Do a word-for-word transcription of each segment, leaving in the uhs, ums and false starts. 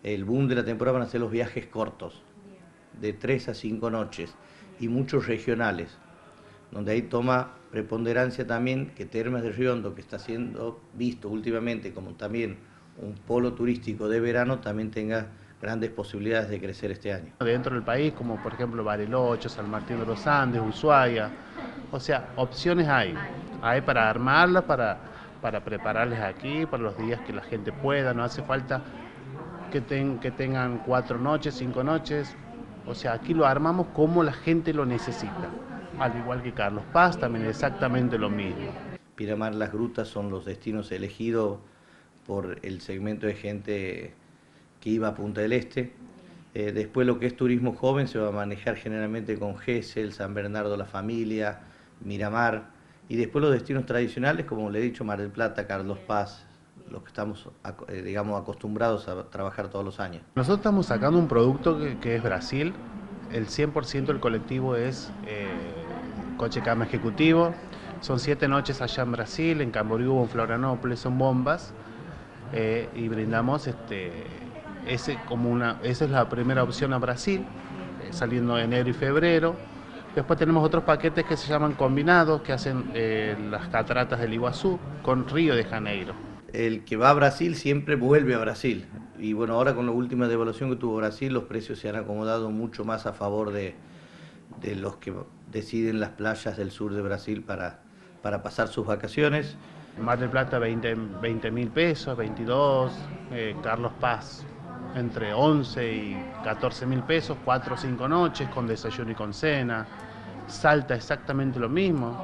el boom de la temporada van a ser los viajes cortos, de tres a cinco noches, y muchos regionales, donde ahí toma preponderancia también que Termas de Río Hondo, que está siendo visto últimamente como también un polo turístico de verano, también tenga grandes posibilidades de crecer este año. Dentro del país, como por ejemplo Bariloche, San Martín de los Andes, Ushuaia, o sea, opciones hay, hay para armarlas, para, para prepararles aquí, para los días que la gente pueda, no hace falta que, ten, que tengan cuatro noches, cinco noches, o sea, aquí lo armamos como la gente lo necesita, al igual que Carlos Paz, también exactamente lo mismo. Pinamar, Las Grutas son los destinos elegidos por el segmento de gente que iba a Punta del Este. Eh, después lo que es turismo joven se va a manejar generalmente con Gesell, San Bernardo la Familia, Miramar, y después los destinos tradicionales, como le he dicho, Mar del Plata, Carlos Paz, los que estamos, eh, digamos, acostumbrados a trabajar todos los años. Nosotros estamos sacando un producto que, que es Brasil, el cien por ciento del colectivo es eh, coche cama ejecutivo, son siete noches allá en Brasil, en Camboriú, en Florianópolis, son bombas, eh, y brindamos este, ese como una, esa es la primera opción a Brasil, eh, saliendo en enero y febrero. Después tenemos otros paquetes que se llaman combinados, que hacen eh, las cataratas del Iguazú con Río de Janeiro. El que va a Brasil siempre vuelve a Brasil. Y bueno, ahora con la última devaluación que tuvo Brasil, los precios se han acomodado mucho más a favor de, de los que deciden las playas del sur de Brasil para, para pasar sus vacaciones. Mar del Plata veinte mil pesos, veintidós, eh, Carlos Paz entre once y catorce mil pesos, cuatro o cinco noches con desayuno y con cena. Salta exactamente lo mismo,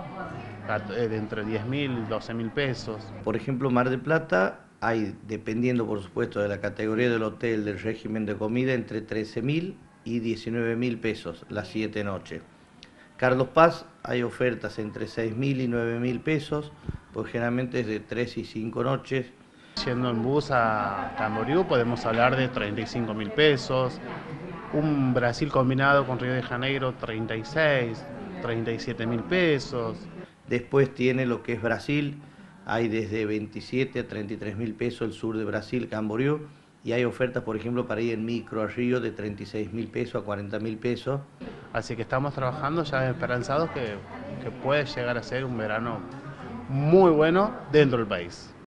de entre diez mil y doce mil pesos. Por ejemplo, Mar del Plata hay, dependiendo por supuesto de la categoría del hotel, del régimen de comida, entre trece mil y diecinueve mil pesos las siete noches. Carlos Paz hay ofertas entre seis mil y nueve mil pesos, pues generalmente es de tres y cinco noches. Yendo en bus a Camboriú podemos hablar de treinta y cinco mil pesos, un Brasil combinado con Río de Janeiro treinta y seis, treinta y siete mil pesos. Después tiene lo que es Brasil, hay desde veintisiete a treinta y tres mil pesos el sur de Brasil, Camboriú, y hay ofertas, por ejemplo, para ir en micro a Río de treinta y seis mil pesos a cuarenta mil pesos. Así que estamos trabajando ya esperanzados que, que puede llegar a ser un verano muy bueno dentro del país.